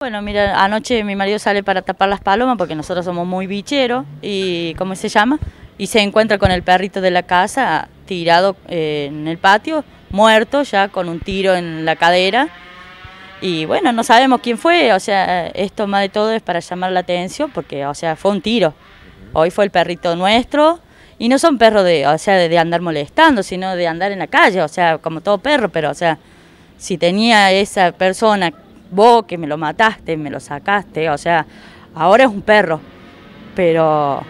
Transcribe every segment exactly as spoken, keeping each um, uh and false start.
Bueno, mira, anoche mi marido sale para tapar las palomas porque nosotros somos muy bicheros y, ¿cómo se llama? Y se encuentra con el perrito de la casa tirado eh, en el patio, muerto ya con un tiro en la cadera. Y bueno, no sabemos quién fue, o sea, esto más de todo es para llamar la atención porque, o sea, fue un tiro. Hoy fue el perrito nuestro y no son perros de, o sea, de, de andar molestando, sino de andar en la calle, o sea, como todo perro, pero, o sea, si tenía esa persona, vos que me lo mataste, me lo sacaste, o sea, ahora es un perro, pero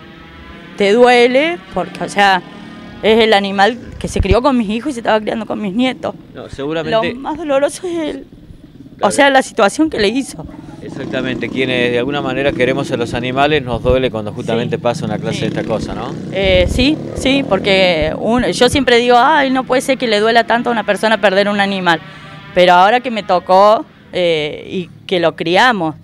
te duele porque, o sea, es el animal que se crió con mis hijos y se estaba criando con mis nietos. No, seguramente. Lo más doloroso es él, o sea, la situación que le hizo. Exactamente, quienes de alguna manera queremos a los animales nos duele cuando justamente sí, pasa una clase sí. de esta cosa, ¿no? Eh, sí, sí, porque uno, yo siempre digo, ay, no puede ser que le duela tanto a una persona perder un animal, pero ahora que me tocó eh, y que lo criamos,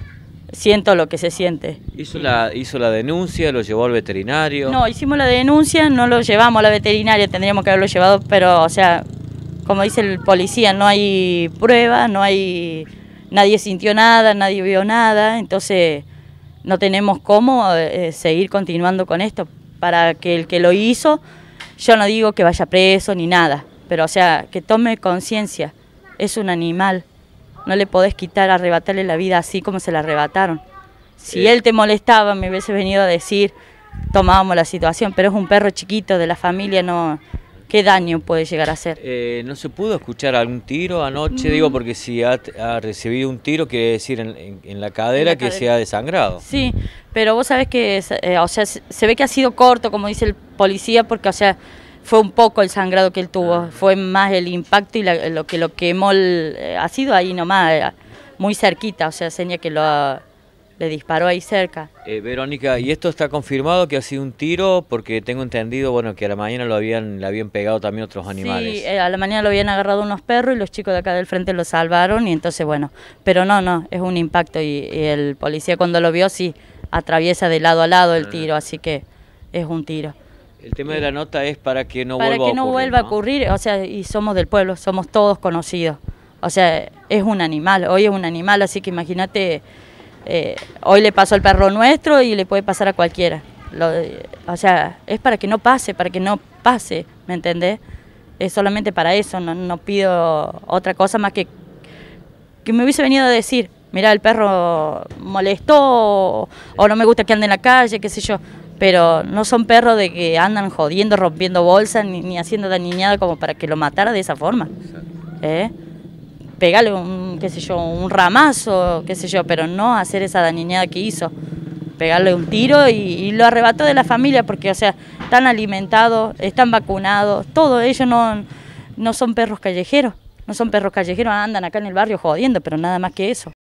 siento lo que se siente. ¿Hizo la, hizo la denuncia, lo llevó al veterinario? No, hicimos la denuncia, no lo llevamos a la veterinaria, tendríamos que haberlo llevado, pero, o sea, como dice el policía, no hay prueba, no hay... Nadie sintió nada, nadie vio nada, entonces no tenemos cómo eh, seguir continuando con esto. Para que el que lo hizo, yo no digo que vaya preso ni nada, pero o sea, que tome conciencia, es un animal, no le podés quitar, arrebatarle la vida así como se la arrebataron. Si eh. él te molestaba, me hubiese venido a decir, tomábamos la situación, pero es un perro chiquito de la familia, no... ¿Qué daño puede llegar a hacer? Eh, ¿No se pudo escuchar algún tiro anoche? Mm. Digo, porque si ha, ha recibido un tiro, quiere decir en, en, en la cadera en la que cadera. se ha desangrado. Sí, pero vos sabés que, eh, o sea, se ve que ha sido corto, como dice el policía, porque, o sea, fue un poco el sangrado que él tuvo, ah. fue más el impacto y la, lo que lo quemó, el, eh, ha sido ahí nomás, eh, muy cerquita, o sea, seña que lo... Le disparó ahí cerca. Eh, Verónica, ¿y esto está confirmado que ha sido un tiro? Porque tengo entendido, bueno, que a la mañana lo habían, le habían pegado también otros animales. Sí, eh, a la mañana lo habían agarrado unos perros y los chicos de acá del frente lo salvaron y entonces, bueno, pero no, no, es un impacto y, y el policía cuando lo vio, sí, atraviesa de lado a lado el tiro, así que es un tiro. El tema de la nota es para que no para vuelva a ocurrir. Para que no vuelva a ocurrir, o sea, y somos del pueblo, somos todos conocidos. O sea, es un animal, hoy es un animal, así que imagínate... Eh, hoy le pasó al perro nuestro y le puede pasar a cualquiera. Lo, o sea, es para que no pase, para que no pase, ¿me entendés? Es solamente para eso, no, no pido otra cosa más que que me hubiese venido a decir, mira, el perro molestó o, o no me gusta que ande en la calle, qué sé yo. Pero no son perros de que andan jodiendo, rompiendo bolsas, ni, ni haciendo dañada como para que lo matara de esa forma. ¿Eh? Pegarle un, qué sé yo, un ramazo, qué sé yo, pero no hacer esa dañada que hizo. Pegarle un tiro y, y lo arrebató de la familia porque, o sea, están alimentados, están vacunados, todos ellos no, no son perros callejeros, no son perros callejeros, andan acá en el barrio jodiendo, pero nada más que eso.